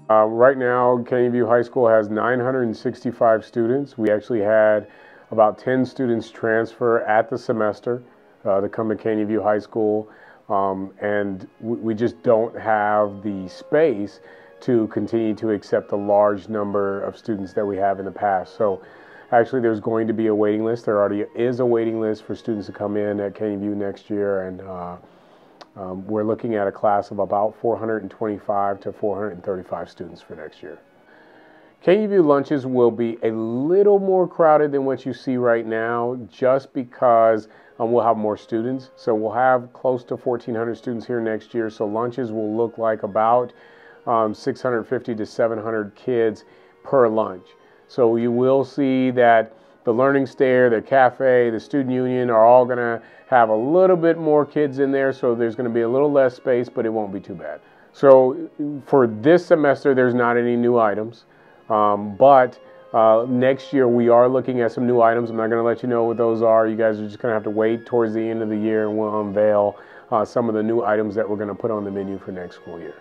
Right now, Canyon View High School has 965 students. We actually had about 10 students transfer at the semester to come to Canyon View High School, and we just don't have the space to continue to accept the large number of students that we have in the past. So actually there's going to be a waiting list. There already is a waiting list for students to come in at Canyon View next year, and we're looking at a class of about 425 to 435 students for next year. Canyon View lunches will be a little more crowded than what you see right now, just because we'll have more students. So we'll have close to 1,400 students here next year. So lunches will look like about 650 to 700 kids per lunch. So you will see that the Learning Stair, the cafe, the Student Union are all going to have a little bit more kids in there, so there's going to be a little less space, but it won't be too bad. So for this semester, there's not any new items, but next year we are looking at some new items. I'm not going to let you know what those are. You guys are just going to have to wait towards the end of the year, and we'll unveil some of the new items that we're going to put on the menu for next school year.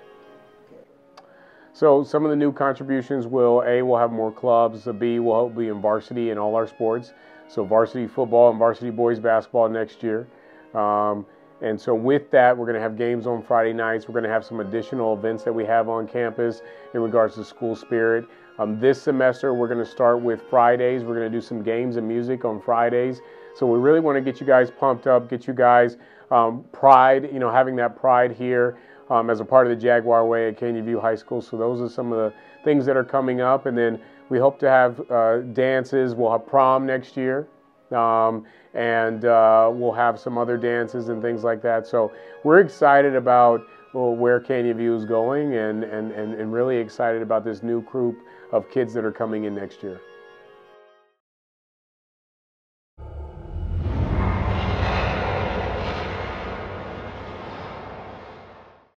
So some of the new contributions will, A, we'll have more clubs, B, we'll be in varsity in all our sports. So varsity football and varsity boys basketball next year. And so with that, we're going to have games on Friday nights. We're going to have some additional events that we have on campus in regards to school spirit. This semester, we're going to start with Fridays. We're going to do some games and music on Fridays. So we really want to get you guys pumped up, get you guys pride, having that pride here. As a part of the Jaguar Way at Canyon View High School. So those are some of the things that are coming up. And then we hope to have dances. We'll have prom next year. And we'll have some other dances and things like that. So we're excited about where Canyon View is going, and really excited about this new group of kids that are coming in next year.